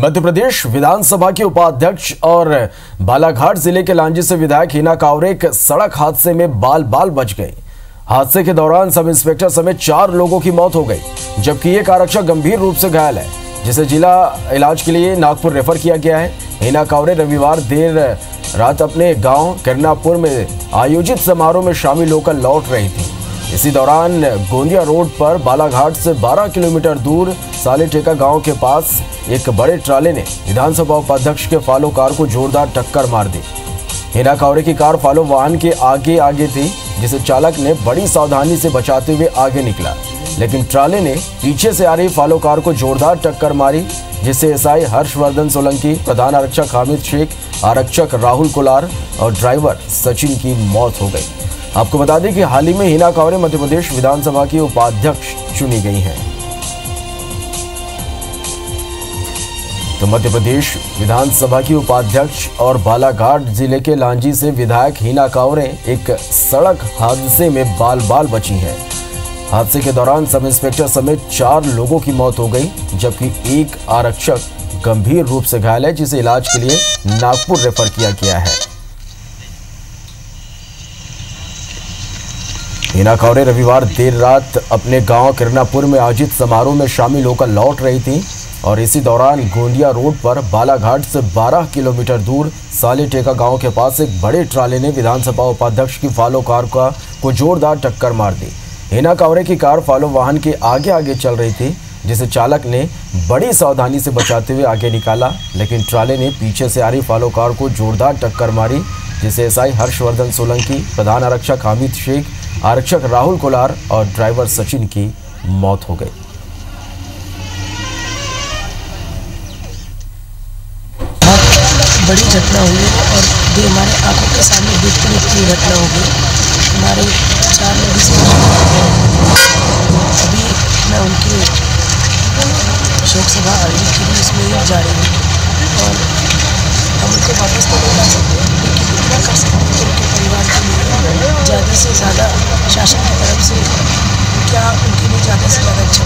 मध्य प्रदेश विधानसभा के उपाध्यक्ष और बालाघाट जिले के लांजी से विधायक हिना कावरे एक सड़क हादसे में बाल बाल बच गए। हादसे के दौरान सब इंस्पेक्टर समेत 4 लोगों की मौत हो गई, जबकि एक आरक्षक गंभीर रूप से घायल है, जिसे जिला इलाज के लिए नागपुर रेफर किया गया है। हिना कावरे रविवार देर रात अपने गांव किरनापुर में आयोजित समारोह में शामिल होकर लौट रही थी। इसी दौरान गोंदिया रोड पर बालाघाट से 12 किलोमीटर दूर सालेटेका गांव के पास एक बड़े ट्राले ने विधानसभा उपाध्यक्ष के फॉलो कार को जोरदार टक्कर मार दी। हिना कावरे की कार फॉलो वाहन के आगे थी, जिसे चालक ने बड़ी सावधानी से बचाते हुए आगे निकला, लेकिन ट्राले ने पीछे से आ रही फॉलो कार को जोरदार टक्कर मारी, जिससे एसआई हर्षवर्धन सोलंकी, प्रधान आरक्षक हामिद शेख, आरक्षक राहुल कोलार और ड्राइवर सचिन की मौत हो गई। आपको बता दें कि हाल ही में हिना कावरे मध्य प्रदेश विधानसभा की उपाध्यक्ष चुनी गई हैं। तो मध्य प्रदेश विधानसभा की उपाध्यक्ष और बालाघाट जिले के लांजी से विधायक हिना कावरे एक सड़क हादसे में बाल बाल बची हैं। हादसे के दौरान सब इंस्पेक्टर समेत 4 लोगों की मौत हो गई, जबकि एक आरक्षक गंभीर रूप से घायल है, जिसे इलाज के लिए नागपुर रेफर किया गया है। हिना कावरे रविवार देर रात अपने गांव किरनापुर में आयोजित समारोह में शामिल होकर लौट रही थी और इसी दौरान गोंदिया रोड पर बालाघाट से 12 किलोमीटर दूर सालेटेका गांव के पास एक बड़े ट्राले ने विधानसभा उपाध्यक्ष की फॉलो कार को जोरदार टक्कर मार दी। हिना कावरे की कार फॉलो वाहन के आगे चल रही थी, जिसे चालक ने बड़ी सावधानी से बचाते हुए आगे निकाला, लेकिन ट्राले ने पीछे से आ रही फॉलो कार को जोरदार टक्कर मारी, जिसे एसआई हर्षवर्धन सोलंकी, प्रधान आरक्षक हामिद शेख, आरक्षक राहुल कोलार और ड्राइवर सचिन की मौत हो गई। बड़ी घटना हुई है और ये हमारे आंखों के सामने देखती घटना हो गई। हमारे 4 लेडीज अभी मैं उनकी शोक सभा आयोजित के लिए इसमें जा रही हूँ और हम उनको वापस तो नहीं ला सकते, लेकिन इतना कर सकते हैं कि उनके परिवार के लिए ज़्यादा से ज़्यादा शासन की तरफ से क्या उनके लिए ज़्यादा से ज़्यादा अच्छा